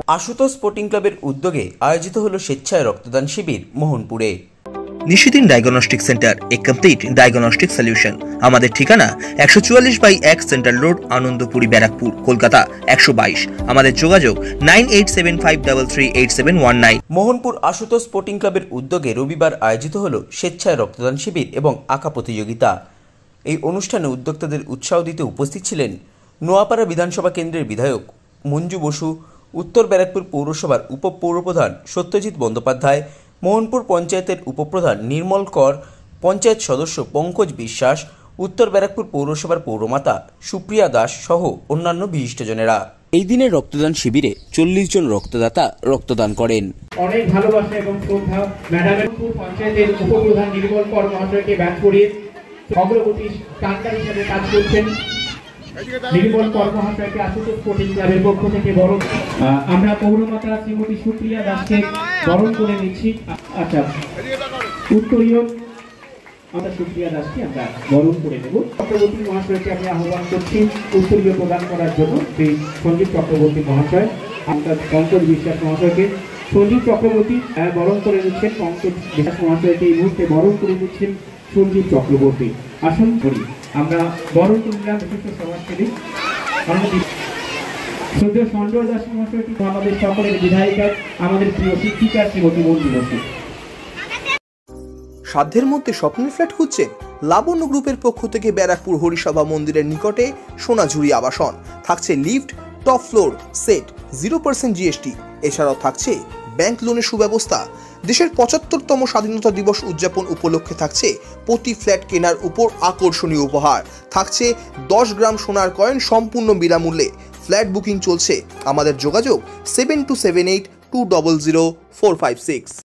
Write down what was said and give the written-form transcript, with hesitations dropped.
Ashutosh sporting ক্লাবের উদ্যোগে আয়োজিত হলো স্বেচ্ছায় রক্তদান শিবির মোহনপুরে। Nishidin diagnostic centre, a complete diagnostic solution. আমাদের ঠিকানা 144/1 সেন্ট্রাল রোড, আনন্দপুরি, ব্যারাকপুর, কলকাতা 122। আমাদের যোগাযোগ 9875338719। মোহনপুর আশুতোষ স্পোর্টিং ক্লাবের উদ্যোগে রবিবার আয়োজিত হলো স্বেচ্ছায় রক্তদান শিবির এবং আঁকা প্রতিযোগিতা। এই অনুষ্ঠানে উদ্যোক্তাদের উৎসাহ দিতে উপস্থিত ছিলেন নোয়াপাড়া বিধানসভা কেন্দ্রের বিধায়ক মঞ্জু বসু, উত্তর ব্যারাকপুর পৌরসভার উপপৌরপ্রধান সত্যজিৎ বন্দ্যোপাধ্যায়, মোহনপুর পঞ্চায়েতের উপপ্রধান নির্মল কর, পঞ্চায়েত সদস্য পঙ্কজ বিশ্বাস, উত্তর ব্যারাকপুর পৌরসভার পৌরমাতা সুপ্রিয়া দাস সহ অন্যান্য বিশিষ্টজনেরা। এই দিনের রক্তদান শিবিরে 40 জন রক্তদাতা রক্তদান করেন। অনেক ভালোবাসা এবং শ্রদ্ধা ম্যাডামের পঞ্চায়েতের উপপ্রধান নির্মল কর মহাশয়কে ব্যাচ করিয়ে অগ্রগতি কান্ডার হিসেবে কাজ করছেন। নির্মল কর মহাশয়কে আশুতোষ স্পোর্টিং ক্লাবের পক্ষ থেকে বরণ, আমরা পৌরমাতা শ্রীমতী সুপ্রিয়া দাসকে বরণ করে নিচ্ছি। আচ্ছা, উত্তরীয় আমরা সুপ্রিয়া দাসকে আমরা বরণ করে নেব। চক্রবর্তী মহাশয়কে আমি আহ্বান করছি উত্তরীয় প্রদান করার জন্য। শ্রী সঞ্জীব চক্রবর্তী মহাশয়, আমরা পঙ্কজ বিশ্বাস মহাশয়কে সঞ্জীব চক্রবর্তী বরণ করে নিচ্ছেন। পঙ্কজ বিশ্বাস মহাশয়কে এই মুহূর্তে বরণ করে নিচ্ছেন সঞ্জীব চক্রবর্তী। আসন করি আমরা বরণ করলাম বিশিষ্ট সমাজসেবী শ্রদ্ধেয় সঞ্জয় দাস মহাশয়কে, আমাদের সকলের বিধায়িকা, আমাদের প্রিয় শিক্ষিকা শ্রীমতী মঞ্জু বসু। সাধ্যের মধ্যে স্বপ্নের ফ্ল্যাট খুঁজছেন? লাবণ্য গ্রুপের পক্ষ থেকে ব্যারাকপুর হরিসভা মন্দিরের নিকটে সোনাঝুরি আবাসন। থাকছে lift, top floor, set, 0% GST. এছাড়াও থাকছে ব্যাংক লোনের সুব্যবস্থা। দেশের 75তম স্বাধীনতা দিবস উদযাপন উপলক্ষে থাকছে প্রতি ফ্ল্যাট কেনার উপর আকর্ষণীয় উপহার। থাকছে 10 গ্রাম সোনার কয়েন সম্পূর্ণ বিনামূল্যে। ফ্ল্যাট বুকিং চলছে। আমাদের যোগাযোগ 7278200456।